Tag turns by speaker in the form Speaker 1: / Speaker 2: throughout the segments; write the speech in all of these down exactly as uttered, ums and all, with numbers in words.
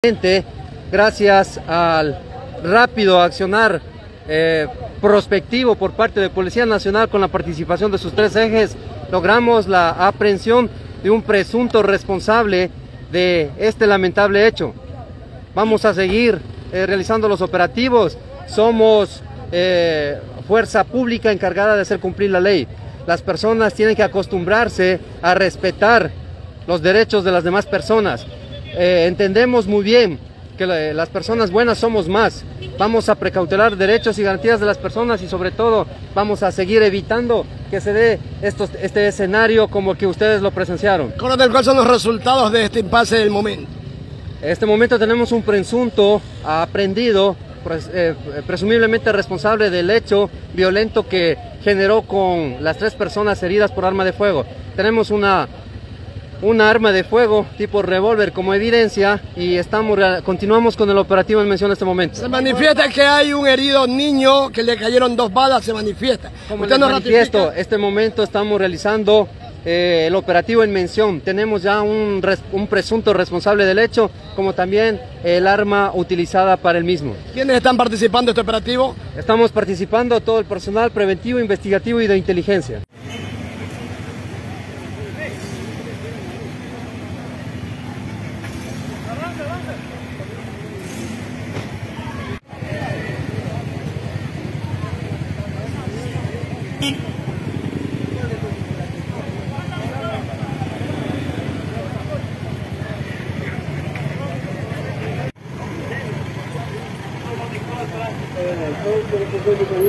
Speaker 1: Gracias al rápido accionar eh, prospectivo por parte de Policía Nacional con la participación de sus tres ejes, logramos la aprehensión de un presunto responsable de este lamentable hecho. Vamos a seguir eh, realizando los operativos. Somos eh, fuerza pública encargada de hacer cumplir la ley. Las personas tienen que acostumbrarse a respetar los derechos de las demás personas. Eh, entendemos muy bien que la, las personas buenas somos más. Vamos a precautelar derechos y garantías de las personas y sobre todo vamos a seguir evitando que se dé estos, este escenario como que ustedes lo presenciaron.
Speaker 2: Coronel, ¿cuáles son los resultados de este impasse del momento?
Speaker 1: En este momento tenemos un presunto aprehendido, pres, eh, presumiblemente responsable del hecho violento que generó con las tres personas heridas por arma de fuego. Tenemos una una arma de fuego tipo revólver como evidencia y estamos continuamos con el operativo en mención en este momento.
Speaker 2: Se manifiesta que hay un herido niño que le cayeron dos balas, se manifiesta.
Speaker 1: Como les manifiesto, en este momento estamos realizando eh, el operativo en mención. Tenemos ya un, res, un presunto responsable del hecho, como también el arma utilizada para el mismo.
Speaker 2: ¿Quiénes están participando en este operativo?
Speaker 1: Estamos participando todo el personal preventivo, investigativo y de inteligencia.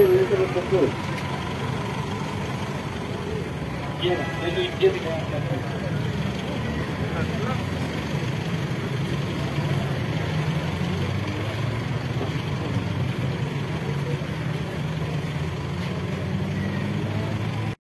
Speaker 3: Bien, eso es